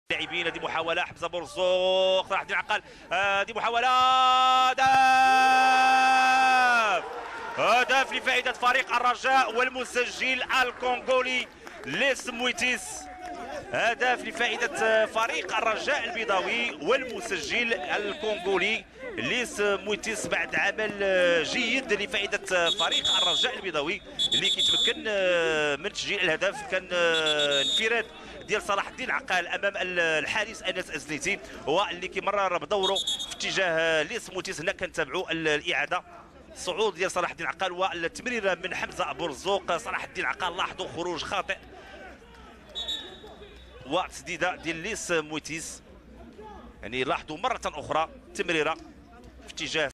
لاعبين. هذه محاولة حمزة برزوق صلاح الدين عقال. هذه محاولة هدف لفائدة فريق الرجاء والمسجل الكونغولي ليس مويتيس. هدف لفائدة فريق الرجاء البيضاوي والمسجل الكونغولي ليس مويتيس بعد عمل جيد لفائدة فريق الرجاء البيضاوي اللي كيتمكن من تسجيل الهدف. كان انفراد ديال صلاح الدين عقال امام الحارس انس الزنيتي هو اللي كيمرر بدوره في اتجاه ليس مويتيس. هنا كنتابعوا الاعاده الصعود ديال صلاح الدين عقال والتمريره من حمزه برزوق. صلاح الدين عقال لاحظوا خروج خاطئ وتسديده ديال ليس مويتيس، يعني لاحظوا مره اخرى تمريره في اتجاه